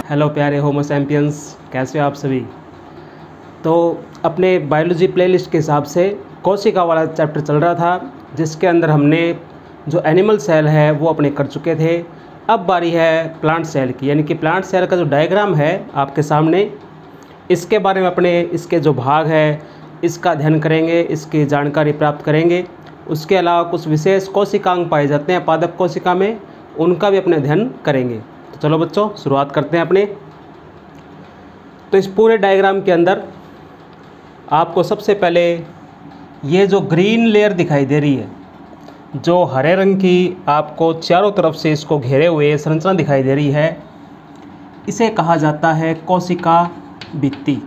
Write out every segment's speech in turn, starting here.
Hello प्यारे Homo sapiens, कैसे हो आप सभी। तो अपने बायोलॉजी प्लेलिस्ट के हिसाब से कोशिका वाला चैप्टर चल रहा था, जिसके अंदर हमने जो एनिमल सेल है वो अपने कर चुके थे। अब बारी है प्लांट सेल की, यानी कि प्लांट सेल का जो डायग्राम है आपके सामने, इसके बारे में अपने इसके जो भाग है इसका अध्ययन करेंगे, इसकी जानकारी प्राप्त करेंगे। उसके अलावा कुछ विशेष कोशिकांग पाए जाते हैं पादप कोशिका में, उनका भी अपने अध्ययन करेंगे। तो चलो बच्चों, शुरुआत करते हैं अपने। तो इस पूरे डायग्राम के अंदर आपको सबसे पहले ये जो ग्रीन लेयर दिखाई दे रही है, जो हरे रंग की आपको चारों तरफ से इसको घेरे हुए संरचना दिखाई दे रही है, इसे कहा जाता है कोशिका भित्ति।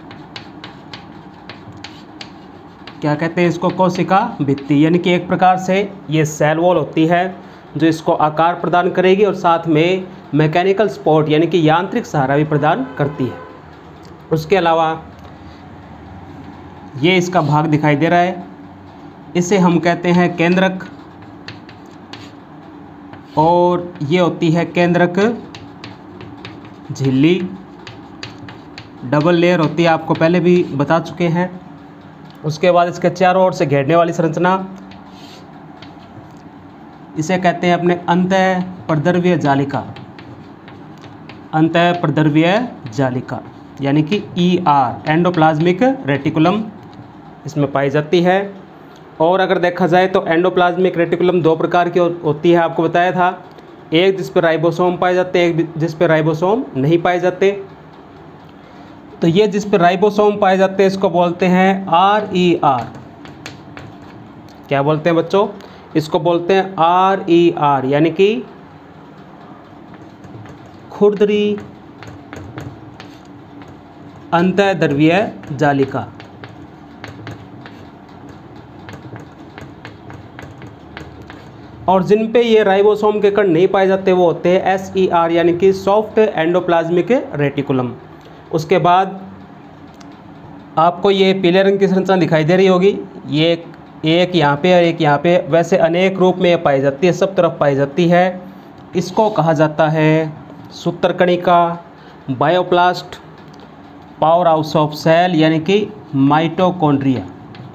क्या कहते हैं इसको? कोशिका भित्ति। यानी कि एक प्रकार से ये सेल वॉल होती है जो इसको आकार प्रदान करेगी और साथ में मैकेनिकल सपोर्ट यानी कि यांत्रिक सहारा भी प्रदान करती है। उसके अलावा ये इसका भाग दिखाई दे रहा है, इसे हम कहते हैं केंद्रक, और ये होती है केंद्रक झिल्ली। डबल लेयर होती है, आपको पहले भी बता चुके हैं। उसके बाद इसके चारों ओर से घेरने वाली संरचना, इसे कहते हैं अपने अंतः प्रद्रव्य जालिका। अंतः प्रद्रव्य जालिका यानी कि ER, एंडोप्लाज्मिक रेटिकुलम, इसमें पाई जाती है। और अगर देखा जाए तो एंडोप्लाज्मिक रेटिकुलम दो प्रकार की होती है, आपको बताया था। एक जिस पर राइबोसोम पाए जाते हैं, एक जिस पर राइबोसोम नहीं पाए जाते। तो ये जिस पर राइबोसोम पाए जाते हैं इसको बोलते हैं RER। क्या बोलते हैं बच्चों? इसको बोलते हैं RER, यानी कि खुरदरी अंतःद्रव्यीय जालिका। और जिन पे ये राइबोसोम के कण नहीं पाए जाते वो होते हैं SER, यानी कि सॉफ्ट एंडोप्लाज्मिक रेटिकुलम। उसके बाद आपको ये पीले रंग की संरचना दिखाई दे रही होगी, ये एक यहाँ पे और एक यहाँ पे, वैसे अनेक रूप में पाई जाती है, सब तरफ पाई जाती है। इसको कहा जाता है सूत्रकणिका, bioplast, power house of cell यानी कि माइटोकॉन्ड्रिया।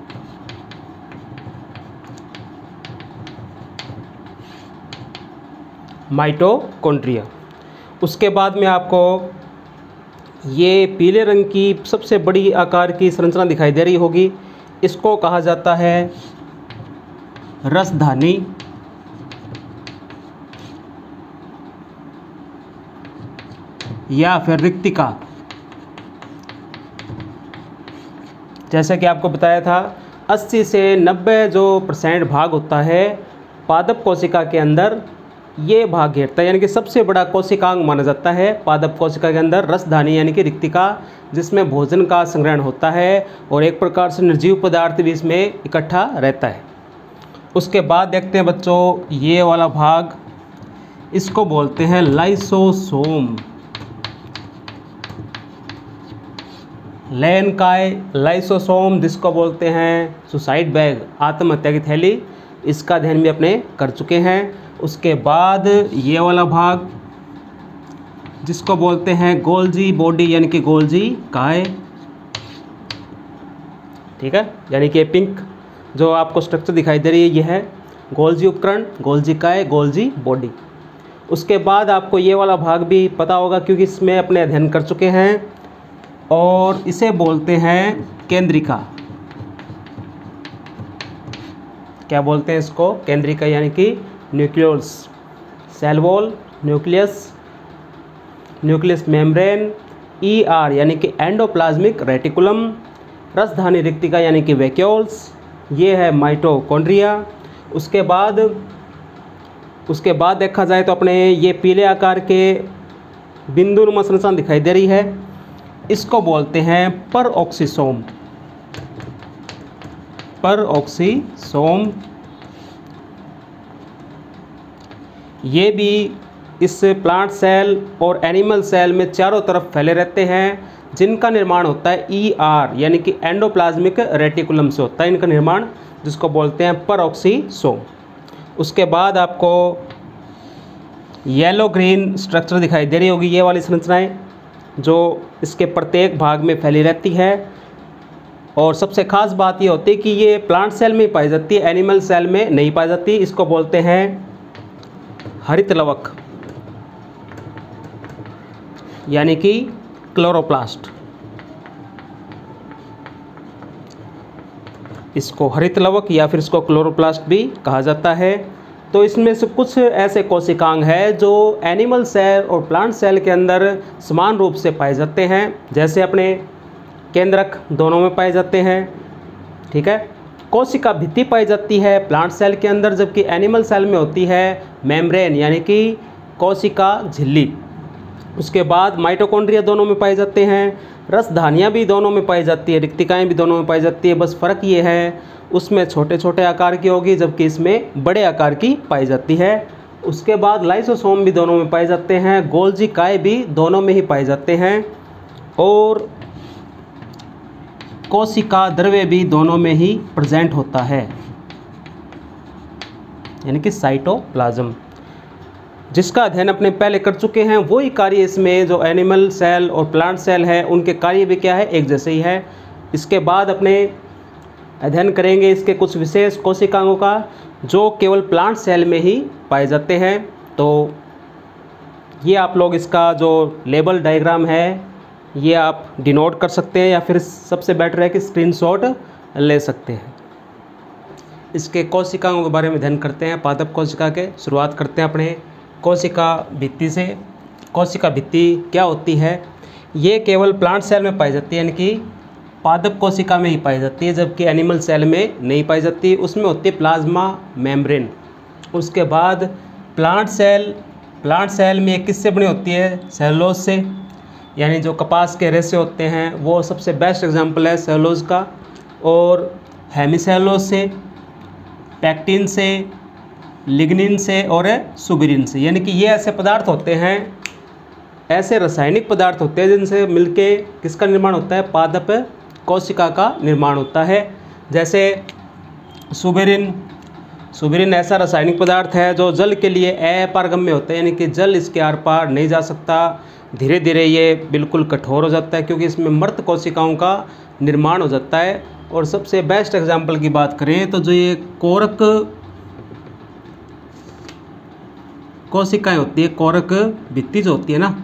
माइटोकॉन्ड्रिया। उसके बाद में आपको ये पीले रंग की सबसे बड़ी आकार की संरचना दिखाई दे रही होगी, इसको कहा जाता है रसधानी या फिर रिक्तिका। जैसे कि आपको बताया था 80 से 90% भाग होता है पादप कोशिका के अंदर, ये भाग घेरता है। यानी कि सबसे बड़ा कोशिकांग माना जाता है पादप कोशिका के अंदर रसधानी यानी कि रिक्तिका, जिसमें भोजन का संग्रहण होता है और एक प्रकार से निर्जीव पदार्थ भी इसमें इकट्ठा रहता है। उसके बाद देखते हैं बच्चों ये वाला भाग, इसको बोलते हैं लाइसोसोम। लेनकाय लाइसोसोम, जिसको बोलते हैं सुसाइड बैग, आत्महत्या की थैली, इसका अध्ययन भी अपने कर चुके हैं। उसके बाद ये वाला भाग जिसको बोलते हैं गोल्जी बॉडी यानी कि गोल्जी काय, ठीक है। यानी कि पिंक जो आपको स्ट्रक्चर दिखाई दे रही है, ये है गोल्जी उपकरण, गोल्जी काय, गोल्जी बॉडी। उसके बाद आपको ये वाला भाग भी पता होगा क्योंकि इसमें अपने अध्ययन कर चुके हैं, और इसे बोलते हैं केंद्रिका। क्या बोलते हैं इसको? केंद्रिका, यानी कि nucleus, cell wall, nucleus, nucleus membrane, ER यानी कि एंडोप्लाज्मिक रेटिकुलम, रसधानी रिक्तिका यानी कि वैक्यूल्स, ये है माइटोकॉन्ड्रिया। उसके बाद देखा जाए तो अपने ये पीले आकार के बिंदुनुमा संरचना दिखाई दे रही है, इसको बोलते हैं परऑक्सीसोम। परऑक्सीसोम ये भी इस प्लांट सेल और एनिमल सेल में चारों तरफ फैले रहते हैं, जिनका निर्माण होता है ER यानी कि एंडोप्लाज्मिक रेटिकुलम से होता है इनका निर्माण, जिसको बोलते हैं परऑक्सीसोम। उसके बाद आपको येलो ग्रीन स्ट्रक्चर दिखाई दे रही होगी, ये वाली संरचनाएं जो इसके प्रत्येक भाग में फैली रहती है। और सबसे ख़ास बात ये होती है कि ये प्लांट सेल में पाई जाती है, एनिमल सेल में नहीं पाई जाती। इसको बोलते हैं हरित लवक यानी कि क्लोरोप्लास्ट। इसको हरित लवक या फिर इसको क्लोरोप्लास्ट भी कहा जाता है। तो इसमें से कुछ ऐसे कोशिकांग हैं जो एनिमल सेल और प्लांट सेल के अंदर समान रूप से पाए जाते हैं, जैसे अपने केंद्रक दोनों में पाए जाते हैं, ठीक है। कोशिका भित्ति पाई जाती है प्लांट सेल के अंदर, जबकि एनिमल सेल में होती है मेम्ब्रेन यानी कि कोशिका झिल्ली। उसके बाद माइटोकॉन्ड्रिया दोनों में पाए जाते हैं, रसधानियाँ भी दोनों में पाई जाती है, रिक्तिकाएँ भी दोनों में पाई जाती है। बस फ़र्क ये है उसमें छोटे छोटे आकार की होगी जबकि इसमें बड़े आकार की पाई जाती है। उसके बाद लाइसोसोम भी दोनों में पाए जाते हैं, गोल्जी काय भी दोनों में ही पाए जाते हैं, और कोशिका द्रव्य भी दोनों में ही प्रेजेंट होता है यानी कि साइटोप्लाज्म, जिसका अध्ययन अपने पहले कर चुके हैं। वही कार्य इसमें जो एनिमल सेल और प्लांट सेल है उनके कार्य भी क्या है, एक जैसे ही है। इसके बाद अपने अध्ययन करेंगे इसके कुछ विशेष कोशिकाओं का जो केवल प्लांट सेल में ही पाए जाते हैं। तो ये आप लोग इसका जो लेबल डायग्राम है ये आप डिनोट कर सकते हैं या फिर सबसे बेटर है कि स्क्रीनशॉट ले सकते हैं। इसके कोशिकाओं के बारे में अध्ययन करते हैं। पादप कोशिका के शुरुआत करते हैं अपने कोशिका भित्ति से। कोशिका भित्ति क्या होती है? ये केवल प्लांट सेल में पाई जाती है यानी कि पादप कोशिका में ही पाई जाती है, जबकि एनिमल सेल में नहीं पाई जाती। उसमें होती है प्लाज्मा मेम्ब्रेन। उसके बाद प्लांट सेल में किससे बनी होती है? सेलुलोज से, यानी जो कपास के रेशे होते हैं वो सबसे बेस्ट एग्जांपल है सेलुलोज का। और हेमीसेलुलोज से, पैक्टिन से, लिग्निन से और सुबिरिन से, यानी कि ये ऐसे पदार्थ होते हैं, ऐसे रासायनिक पदार्थ होते हैं जिनसे मिलके किसका निर्माण होता है? पादप कोशिका का निर्माण होता है। जैसे सुबिरिन ऐसा रासायनिक पदार्थ है जो जल के लिए अपारगम्य होता है, यानी कि जल इसके आर पार नहीं जा सकता। धीरे धीरे ये बिल्कुल कठोर हो जाता है क्योंकि इसमें मृत कोशिकाओं का निर्माण हो जाता है। और सबसे बेस्ट एग्जाम्पल की बात करें तो जो ये कोरक कोशिकाएं होती है, कोरक भित्ति जो होती है ना,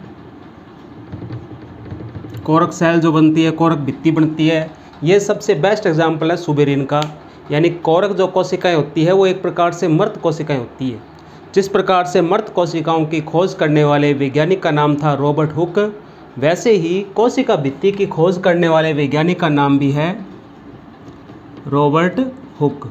कोरक सेल जो बनती है, कोरक भित्ति बनती है, ये सबसे बेस्ट एग्जाम्पल है सुबेरिन का। यानी कोरक जो कोशिकाएं होती है वो एक प्रकार से मृत कोशिकाएं होती है। जिस प्रकार से मृत कोशिकाओं की खोज करने वाले वैज्ञानिक का नाम था रॉबर्ट हुक, वैसे ही कोशिका भित्ति की खोज करने वाले वैज्ञानिक का नाम भी है रॉबर्ट हुक।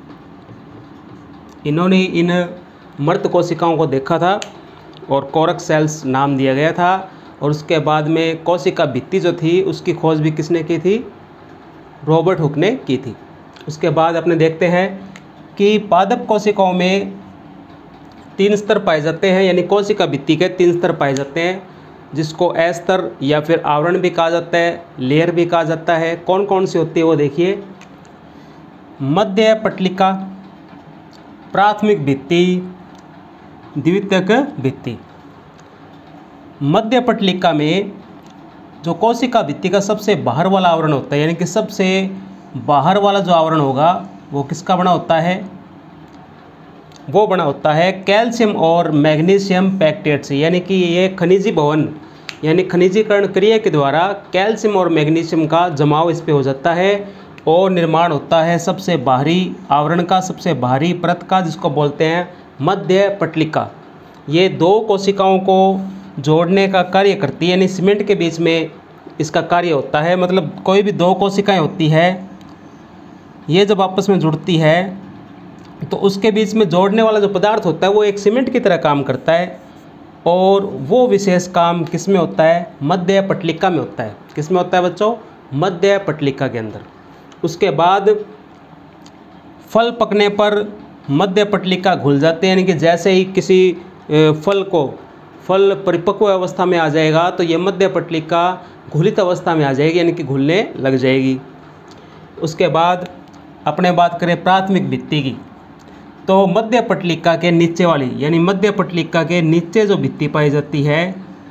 इन्होंने इन मृत कोशिकाओं को देखा था और कोरक सेल्स नाम दिया गया था। और उसके बाद में कोशिका भित्ति जो थी उसकी खोज भी किसने की थी? रॉबर्ट हुक ने की थी। उसके बाद अपने देखते हैं कि पादप कोशिकाओं में 3 स्तर पाए जाते हैं, यानी कोशिका भित्ति के 3 स्तर पाए जाते हैं, जिसको अस्तर या फिर आवरण भी कहा जाता है, लेयर भी कहा जाता है। कौन कौन सी होती है वो देखिए। मध्य पटलिका, प्राथमिक भित्ति, द्वितीयक भित्ति। मध्य पटलिका में जो कोशिका भित्ति का सबसे बाहर वाला आवरण होता है, यानी कि सबसे बाहर वाला जो आवरण होगा वो किसका बना होता है? वो बना होता है कैल्शियम और मैग्नीशियम पैक्टेट से, यानी कि ये खनिजी भवन यानी खनिजीकरण क्रिया के द्वारा कैल्शियम और मैग्नीशियम का जमाव इस पे हो जाता है और निर्माण होता है सबसे बाहरी आवरण का, सबसे बाहरी परत का, जिसको बोलते हैं मध्य पटलिका। ये 2 कोशिकाओं को जोड़ने का कार्य करती है, यानी सीमेंट के बीच में इसका कार्य होता है। मतलब कोई भी 2 कोशिकाएं होती है, ये जब आपस में जुड़ती है तो उसके बीच में जोड़ने वाला जो पदार्थ होता है वो एक सीमेंट की तरह काम करता है। और वो विशेष काम किस में होता है? मध्य पटलिका में होता है। किस में होता है बच्चों? मध्य पटलिका के अंदर। उसके बाद फल पकने पर मध्य पटलिका घुल जाते हैं, यानी कि जैसे ही किसी फल परिपक्व अवस्था में आ जाएगा तो ये मध्य पटलिका घुलित अवस्था में आ जाएगी, यानी कि घुलने लग जाएगी। उसके बाद अपने बात करें प्राथमिक भित्ति की, तो मध्य पटलिका के नीचे वाली, यानी मध्य पटलिका के नीचे जो भित्ति पाई जाती है,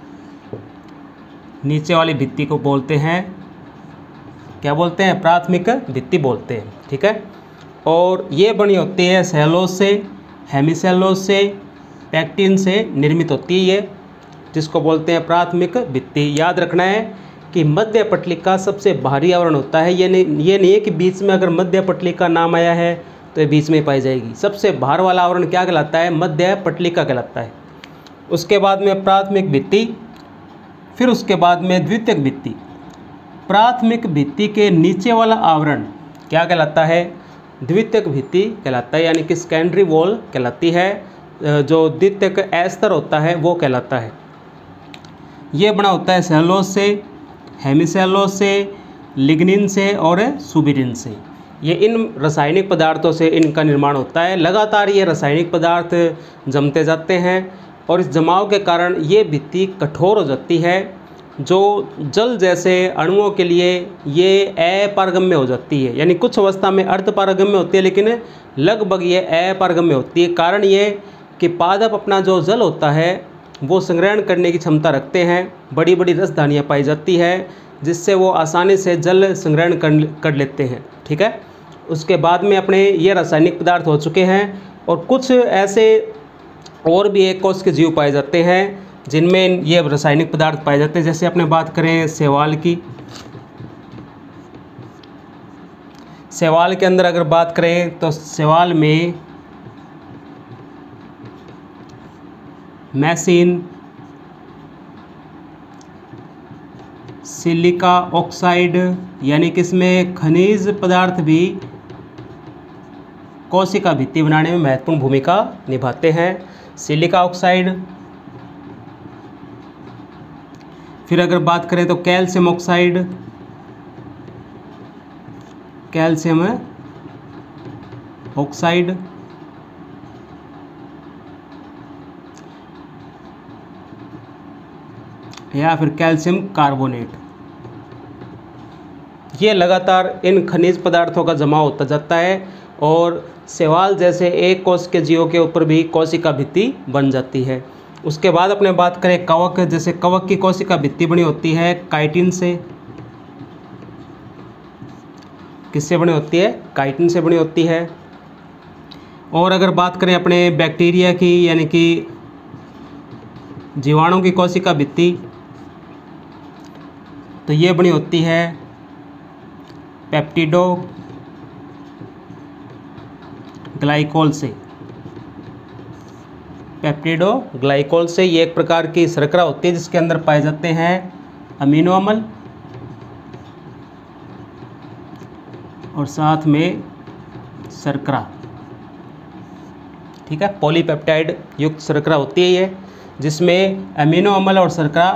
नीचे वाली भित्ति को बोलते हैं, क्या बोलते हैं? प्राथमिक भित्ति बोलते हैं। ठीक है। और ये बनी होती है सेलोज से, हेमिसेलोज से, पैक्टिन से निर्मित होती है ये, जिसको बोलते हैं प्राथमिक भित्ति। याद रखना है कि मध्य पटलिका सबसे बाहरी आवरण होता है। ये नहीं है कि बीच में अगर मध्य पटलिका नाम आया है तो ये बीच में पाई जाएगी। सबसे बाहर वाला आवरण क्या कहलाता है? मध्य पटलिका कहलाता है। उसके बाद में प्राथमिक भित्ति, फिर उसके बाद में द्वितीयक भित्ति। प्राथमिक भित्ति के नीचे वाला आवरण क्या कहलाता है? द्वितीयक भित्ति कहलाता है, यानी कि सेकेंडरी वॉल कहलाती है। जो द्वितीयक अस्तर होता है वो कहलाता है। ये बना होता है सेलोज से, हेमिसेलोज से, लिग्निन से और सुबिरिन से। ये इन रासायनिक पदार्थों से इनका निर्माण होता है। लगातार ये रासायनिक पदार्थ जमते जाते हैं और इस जमाव के कारण ये भित्ति कठोर हो जाती है, जो जल जैसे अणुओं के लिए ये अपारगम्य हो जाती है। यानी कुछ अवस्था में अर्धपारगम्य होती है, लेकिन लगभग ये अपारगम्य होती है। कारण ये कि पादप अपना जो जल होता है वो संग्रहण करने की क्षमता रखते हैं। बड़ी बड़ी रसधानियाँ पाई जाती है, जिससे वो आसानी से जल संग्रहण कर लेते हैं। ठीक है। उसके बाद में अपने ये रासायनिक पदार्थ हो चुके हैं, और कुछ ऐसे और भी एक कोष के जीव पाए जाते हैं जिनमें ये रासायनिक पदार्थ पाए जाते हैं। जैसे अपने बात करें शैवाल की, शैवाल के अंदर अगर बात करें तो शैवाल में मैसिन, सिलिका ऑक्साइड, यानी कि इसमें खनिज पदार्थ भी कोशिका भित्ति बनाने में महत्वपूर्ण भूमिका निभाते हैं। सिलिका ऑक्साइड, फिर अगर बात करें तो कैल्शियम ऑक्साइड, कैल्शियम ऑक्साइड, या फिर कैल्शियम कार्बोनेट। ये लगातार इन खनिज पदार्थों का जमा होता जाता है और शैवाल जैसे एक कोश के जीवों के ऊपर भी कोशिका भित्ति बन जाती है। उसके बाद अपने बात करें कवक, जैसे कवक की कोशिका भित्ति बनी होती है काइटिन से। किससे बनी होती है? काइटिन से बनी होती है। और अगर बात करें अपने बैक्टीरिया की, यानी कि जीवाणु की कोशिका भित्ति, तो ये बनी होती है पेप्टिडो ग्लाइकोल से। पेप्टिडो ग्लाइकोल से ये एक प्रकार की शर्करा होती है जिसके अंदर पाए जाते हैं अमीनो अम्ल और साथ में शर्करा। ठीक है। पॉलीपेप्टाइड युक्त शर्करा होती है ये, जिसमें अमीनो अम्ल और शर्करा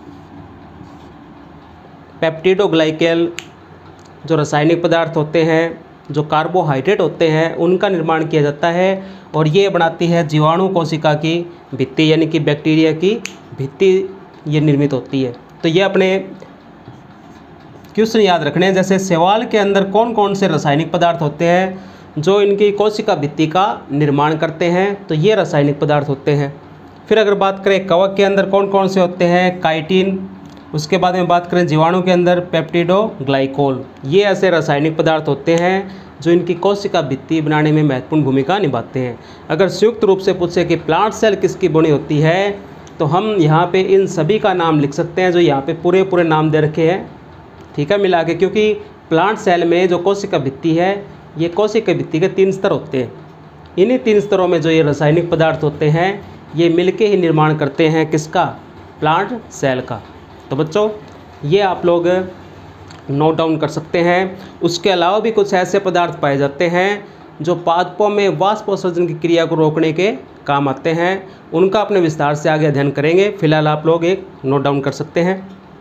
पेप्टिडोग्लाइकेल जो रासायनिक पदार्थ होते हैं, जो कार्बोहाइड्रेट होते हैं, उनका निर्माण किया जाता है और ये बनाती है जीवाणु कोशिका की भित्ति, यानी कि बैक्टीरिया की भित्ति ये निर्मित होती है। तो ये अपने क्वेश्चन याद रखने हैं। जैसे शैवाल के अंदर कौन कौन से रासायनिक पदार्थ होते हैं जो इनकी कोशिका भित्ति का निर्माण करते हैं, तो ये रासायनिक पदार्थ होते हैं। फिर अगर बात करें कवक के अंदर कौन कौन से होते हैं? काइटिन। उसके बाद में बात करें जीवाणु के अंदर पेप्टिडोग्लाइकोल। ये ऐसे रासायनिक पदार्थ होते हैं जो इनकी कोशिका भित्ति बनाने में महत्वपूर्ण भूमिका निभाते हैं। अगर संयुक्त रूप से पूछे कि प्लांट सेल किसकी बनी होती है, तो हम यहाँ पे इन सभी का नाम लिख सकते हैं जो यहाँ पे पूरे नाम दे रखे हैं। ठीक है, मिला के, क्योंकि प्लांट सेल में जो कोशिका भित्ति है, ये कोशिका भित्ति के 3 स्तर होते हैं। इन्हीं 3 स्तरों में जो ये रासायनिक पदार्थ होते हैं, ये मिलके ही निर्माण करते हैं किसका? प्लांट सेल का। तो बच्चों, ये आप लोग नोट डाउन कर सकते हैं। उसके अलावा भी कुछ ऐसे पदार्थ पाए जाते हैं जो पादपों में वाष्पोत्सर्जन की क्रिया को रोकने के काम आते हैं। उनका अपने विस्तार से आगे अध्ययन करेंगे। फिलहाल आप लोग एक नोट डाउन कर सकते हैं।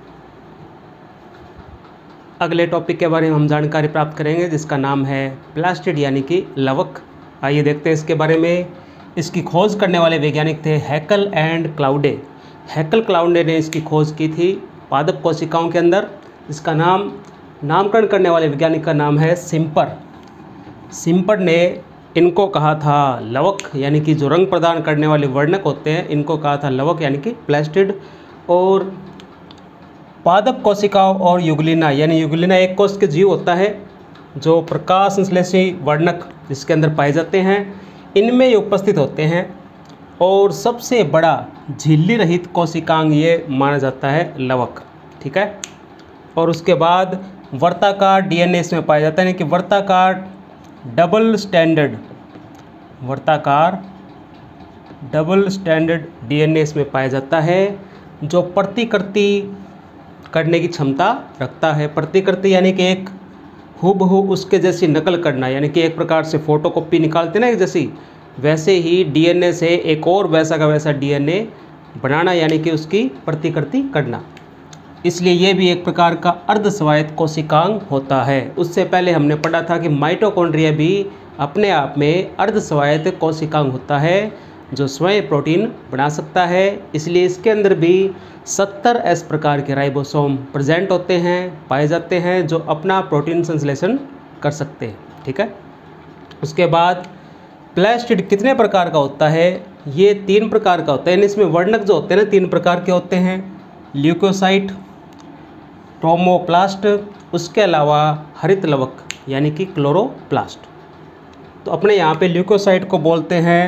अगले टॉपिक के बारे में हम जानकारी प्राप्त करेंगे जिसका नाम है प्लास्टिड, यानी कि लवक। आइए देखते हैं इसके बारे में। इसकी खोज करने वाले वैज्ञानिक थे Haeckel and Claude. Haeckel Claude ने इसकी खोज की थी पादप कोशिकाओं के अंदर। इसका नामकरण करने वाले वैज्ञानिक का नाम है सिम्पर। सिम्पर ने इनको कहा था लवक, यानी कि जो रंग प्रदान करने वाले वर्णक होते हैं इनको कहा था लवक यानी कि प्लास्टिड। और पादप कोशिकाओं और युगलिना, यानी युगलिना एक कोश के जीव होता है जो प्रकाश संश्लेषी वर्णक जिसके अंदर पाए जाते हैं, इनमें ये उपस्थित होते हैं। और सबसे बड़ा झिल्ली रहित कोशिकांग ये माना जाता है लवक, ठीक है। और उसके बाद वर्ताकार डीएनए इसमें पाया जाता है, यानी कि वर्ताकार डबल स्टैंडर्ड डीएनए इसमें पाया जाता है, जो प्रतिकृति करने की क्षमता रखता है। प्रतिकृति यानी कि एक हूबहू उसके जैसी नकल करना, यानी कि एक प्रकार से फोटोकॉपी निकालते ना एक जैसी, वैसे ही डीएनए से एक और वैसा का वैसा डीएनए बनाना, यानी कि उसकी प्रतिकृति करना। इसलिए ये भी एक प्रकार का अर्धस्वायत्त कोशिकांग होता है। उससे पहले हमने पढ़ा था कि माइटोकॉन्ड्रिया भी अपने आप में अर्धस्वायत्त कोशिकांग होता है जो स्वयं प्रोटीन बना सकता है। इसलिए इसके अंदर भी 70S प्रकार के राइबोसोम प्रेजेंट होते हैं, पाए जाते हैं, जो अपना प्रोटीन संश्लेषण कर सकते हैं, ठीक है। उसके बाद प्लास्टिड कितने प्रकार का होता है? ये 3 प्रकार का होता है। इसमें वर्णक जो होते हैं ना 3 प्रकार के होते हैं, ल्यूकोसाइट, ट्रोमोप्लास्ट, उसके अलावा हरित लवक यानी कि क्लोरोप्लास्ट। तो अपने यहाँ पे ल्यूकोसाइट को बोलते हैं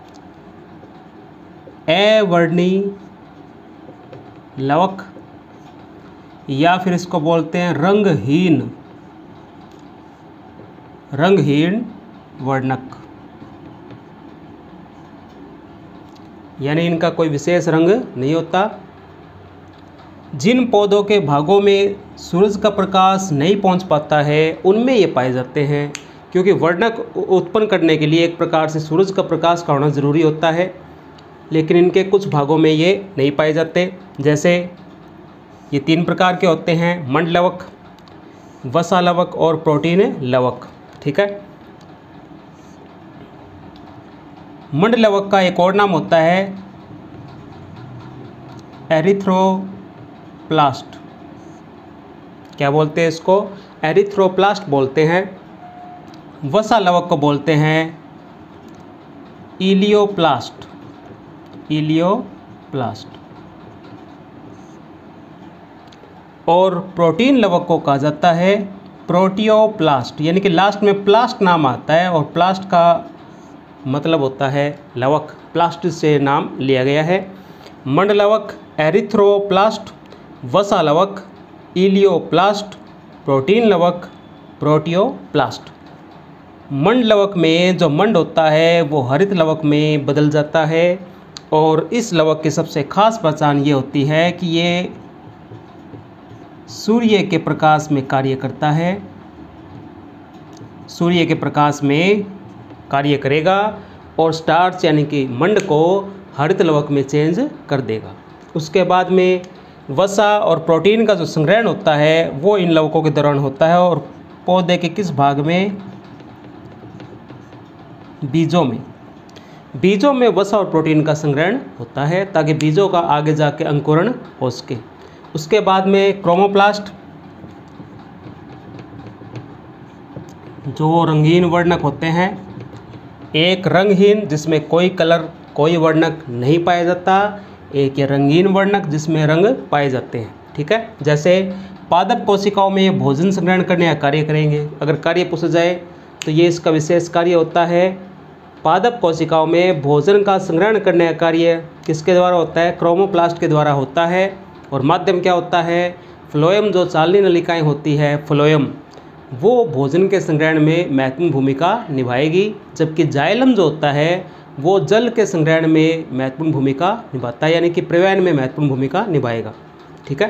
अवर्णी लवक, या फिर इसको बोलते हैं रंगहीन वर्णक, यानी इनका कोई विशेष रंग नहीं होता। जिन पौधों के भागों में सूरज का प्रकाश नहीं पहुंच पाता है उनमें ये पाए जाते हैं, क्योंकि वर्णक उत्पन्न करने के लिए एक प्रकार से सूरज का प्रकाश का होना ज़रूरी होता है, लेकिन इनके कुछ भागों में ये नहीं पाए जाते। जैसे ये 3 प्रकार के होते हैं, मंड लवक, वसा लवक और प्रोटीन लवक, ठीक है। मंड लवक का एक और नाम होता है एरिथ्रोप्लास्ट। क्या बोलते हैं इसको? एरिथ्रोप्लास्ट बोलते हैं। वसा लवक को बोलते हैं इलियोप्लास्ट। और प्रोटीन लवक को कहा जाता है प्रोटियोप्लास्ट, यानी कि लास्ट में प्लास्ट नाम आता है और प्लास्ट का मतलब होता है लवक, प्लास्ट से नाम लिया गया है। मंड लवक, एरिथ्रोप्लास्ट, वसा लवक, इलियोप्लास्ट, प्रोटीन लवक, प्रोटियोप्लास्ट। मंड लवक में जो मंड होता है वो हरित लवक में बदल जाता है, और इस लवक की सबसे खास पहचान ये होती है कि ये सूर्य के प्रकाश में कार्य करता है, सूर्य के प्रकाश में कार्य करेगा और स्टार्च यानी कि मंड को हरित लवक में चेंज कर देगा। उसके बाद में वसा और प्रोटीन का जो संग्रहण होता है वो इन लवकों के दौरान होता है, और पौधे के किस भाग में? बीजों में वसा और प्रोटीन का संग्रहण होता है ताकि बीजों का आगे जाके अंकुरण हो सके। उसके बाद में क्रोमोप्लास्ट, जो रंगीन वर्णक होते हैं, एक रंगहीन जिसमें कोई कलर कोई वर्णक नहीं पाया जाता, एक ये रंगीन वर्णक जिसमें रंग पाए जाते हैं, ठीक है। जैसे पादप कोशिकाओं में ये भोजन संग्रहण करने का कार्य करेंगे। अगर कार्य पूछा जाए तो ये इसका विशेष कार्य होता है। पादप कोशिकाओं में भोजन का संग्रहण करने का कार्य किसके द्वारा होता है? क्रोमोप्लास्ट के द्वारा होता है। और माध्यम क्या होता है? फ्लोएम, जो चालनी नलिकाएं होती है फ्लोएम, वो भोजन के संग्रहण में महत्वपूर्ण भूमिका निभाएगी, जबकि जाइलम जो होता है वो जल के संग्रहण में महत्वपूर्ण भूमिका निभाता है, यानी कि प्रवहन में महत्वपूर्ण भूमिका निभाएगा, ठीक है।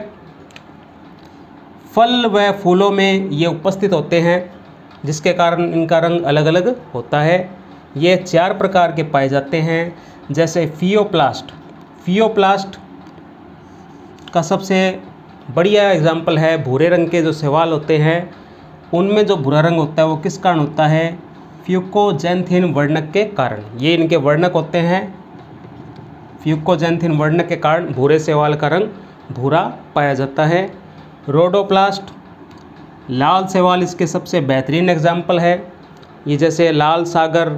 फल व फूलों में ये उपस्थित होते हैं, जिसके कारण इनका रंग अलग अलग होता है। ये 4 प्रकार के पाए जाते हैं। जैसे फियोप्लास्ट का सबसे बढ़िया एग्जाम्पल है भूरे रंग के जो शैवाल होते हैं, उनमें जो भूरा रंग होता है वो किस कारण होता है? फ्यूकोजैंथिन वर्णक के कारण। ये इनके वर्णक होते हैं। फ्यूकोजैंथिन वर्णक के कारण भूरे शैवाल का रंग भूरा पाया जाता है। रोडोप्लास्ट, लाल शैवाल इसके सबसे बेहतरीन एग्जाम्पल है। ये जैसे लाल सागर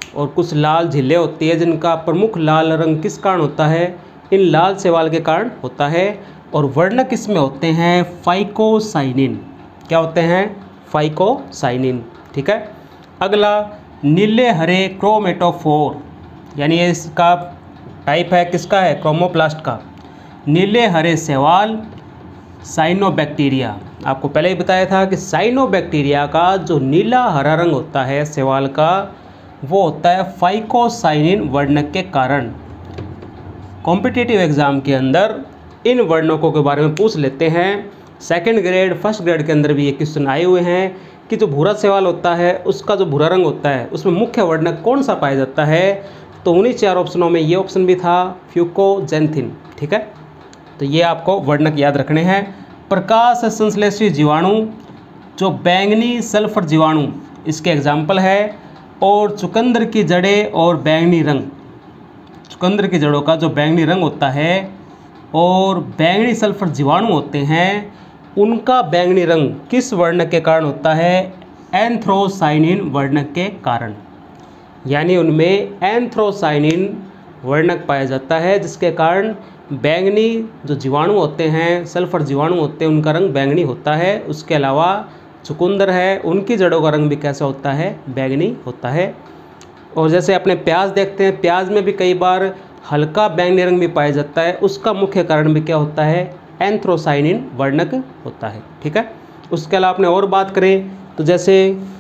और कुछ लाल झिल्लियाँ होती है जिनका प्रमुख लाल रंग किस कारण होता है? इन लाल शैवाल के कारण होता है। और वर्णक इसमें होते हैं फाइकोसाइनिन। क्या होते हैं? फाइकोसाइनिन। ठीक है। अगला नीले हरे क्रोमेटोफोर, यानी ये इसका टाइप है किसका है? क्रोमोप्लास्ट का। नीले हरे शैवाल साइनोबैक्टीरिया। आपको पहले ही बताया था कि साइनोबैक्टीरिया का जो नीला हरा रंग होता है शैवाल का, वो होता है फाइकोसाइनिन वर्णक के कारण। कॉम्पिटिटिव एग्ज़ाम के अंदर इन वर्णकों के बारे में पूछ लेते हैं। सेकंड ग्रेड, फर्स्ट ग्रेड के अंदर भी ये क्वेश्चन आए हुए हैं कि जो भूरा शैवाल होता है उसका जो भूरा रंग होता है उसमें मुख्य वर्णक कौन सा पाया जाता है? तो उन्हीं 4 ऑप्शनों में ये ऑप्शन भी था, फ्यूकोजेंथिन। ठीक है, तो ये आपको वर्णक याद रखने हैं। प्रकाश संश्लेषी जीवाणु, जो बैंगनी सल्फर जीवाणु इसके एग्जाम्पल है। और चुकंदर की जड़ें और बैंगनी रंग, चुकंदर की जड़ों का जो बैंगनी रंग होता है और बैंगनी सल्फर जीवाणु होते हैं, उनका बैंगनी रंग किस वर्णक के कारण होता है? एंथ्रोसाइनिन वर्णक के कारण। यानी उनमें एंथ्रोसाइनिन वर्णक पाया जाता है जिसके कारण बैंगनी जो जीवाणु होते हैं, सल्फर जीवाणु होते हैं, उनका रंग बैंगनी होता है। उसके अलावा चुकंदर है, उनकी जड़ों का रंग भी कैसा होता है? बैंगनी होता है। और जैसे अपने प्याज देखते हैं, प्याज में भी कई बार हल्का बैंगनी रंग भी पाया जाता है। उसका मुख्य कारण भी क्या होता है? एंथ्रोसाइनिन वर्णक होता है। ठीक है। उसके अलावा अपने और बात करें तो जैसे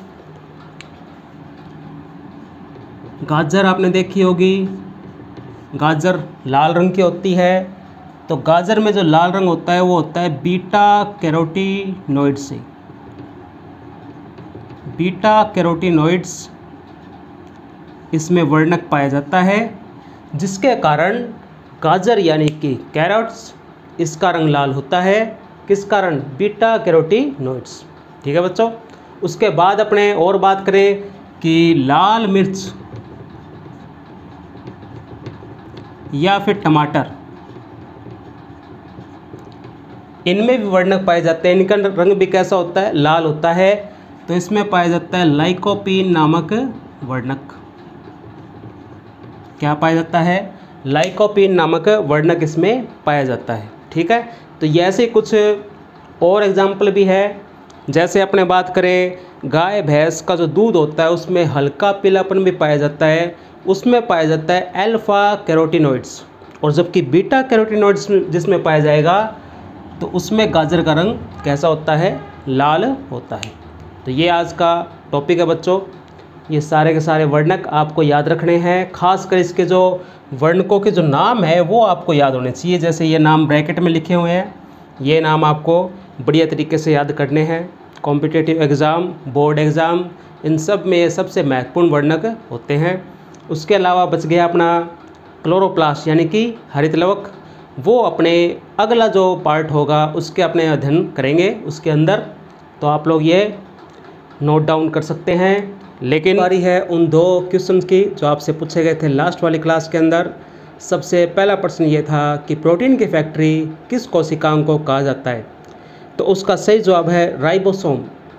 गाजर आपने देखी होगी, गाजर लाल रंग की होती है। तो गाजर में जो लाल रंग होता है वो होता है बीटा कैरोटीनॉइड से। बीटा कैरोटीनॉइड्स इसमें वर्णक पाया जाता है जिसके कारण गाजर यानी कि कैरोट्स, इसका रंग लाल होता है। किस कारण? Beta carotenoids. ठीक है बच्चों। उसके बाद अपने और बात करें कि लाल मिर्च या फिर टमाटर, इनमें भी वर्णक पाए जाते हैं। इनका रंग भी कैसा होता है? लाल होता है। तो इसमें पाया जाता है लाइकोपीन नामक वर्णक। क्या पाया जाता है? लाइकोपीन नामक वर्णक इसमें पाया जाता है। ठीक है। तो ये ऐसे कुछ और एग्जाम्पल भी है। जैसे अपने बात करें गाय भैंस का जो दूध होता है उसमें हल्का पीलापन भी पाया जाता है। उसमें पाया जाता है अल्फा कैरोटीनॉइड्स। और जबकि बीटा कैरोटीनॉइड्स जिसमें पाया जाएगा तो उसमें गाजर का रंग कैसा होता है? लाल होता है। तो ये आज का टॉपिक है बच्चों। ये सारे के सारे वर्णक आपको याद रखने हैं। खासकर इसके जो वर्णकों के जो नाम है वो आपको याद होने चाहिए। जैसे ये नाम ब्रैकेट में लिखे हुए हैं, ये नाम आपको बढ़िया तरीके से याद करने हैं। कॉम्पिटिटिव एग्ज़ाम, बोर्ड एग्ज़ाम, इन सब में ये सबसे महत्वपूर्ण वर्णक होते हैं। उसके अलावा बच गया अपना क्लोरोप्लास्ट यानी कि हरित लवक। वो अपने अगला जो पार्ट होगा उसके अपने अध्ययन करेंगे उसके अंदर। तो आप लोग ये नोट डाउन कर सकते हैं। लेकिन बारी है उन 2 क्वेश्चन की जो आपसे पूछे गए थे लास्ट वाली क्लास के अंदर। सबसे पहला प्रश्न ये था कि प्रोटीन की फैक्ट्री किस कोशिकांग को कहा जाता है? तो उसका सही जवाब है राइबोसोम।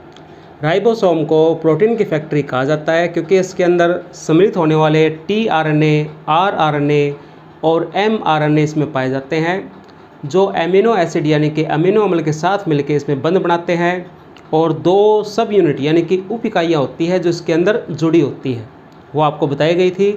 राइबोसोम को प्रोटीन की फैक्ट्री कहा जाता है क्योंकि इसके अंदर सम्मिलित होने वाले tRNA, rRNA और mRNA इसमें पाए जाते हैं, जो अमीनो एसिड यानी कि अमीनो अम्ल के साथ मिलकर इसमें बंध बनाते हैं। और 2 सब यूनिट यानी कि उप इकाइयाँ होती है जो इसके अंदर जुड़ी होती है, वो आपको बताई गई थी।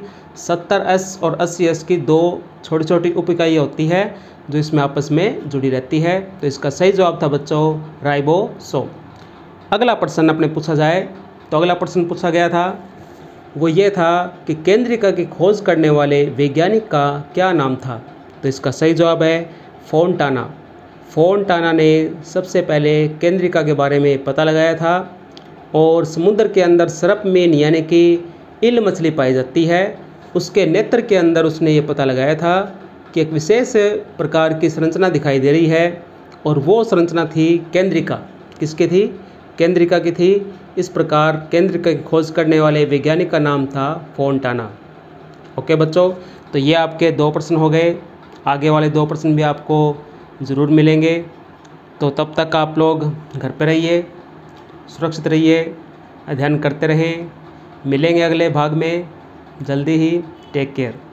70S और 80S की 2 छोटी छोटी उप इकाइयाँ होती है जो इसमें आपस में जुड़ी रहती है। तो इसका सही जवाब था बच्चों राइबोसोम। अगला प्रश्न अपने पूछा जाए तो अगला प्रश्न पूछा गया था वो ये था कि केंद्रिका की खोज करने वाले वैज्ञानिक का क्या नाम था? तो इसका सही जवाब है फोंटाना। फोंटाना ने सबसे पहले केंद्रिका के बारे में पता लगाया था। और समुद्र के अंदर सरपमेन यानी कि ईल मछली पाई जाती है, उसके नेत्र के अंदर उसने ये पता लगाया था कि एक विशेष प्रकार की संरचना दिखाई दे रही है और वो संरचना थी केंद्रिका। किसकी थी? केंद्रिका की थी। इस प्रकार केंद्रिका की खोज करने वाले वैज्ञानिक का नाम था फोंटाना। ओके बच्चों, तो ये आपके 2 प्रश्न हो गए। आगे वाले 2 प्रश्न भी आपको ज़रूर मिलेंगे। तो तब तक आप लोग घर पे रहिए, सुरक्षित रहिए, अध्ययन करते रहें। मिलेंगे अगले भाग में। जल्दी ही। Take care.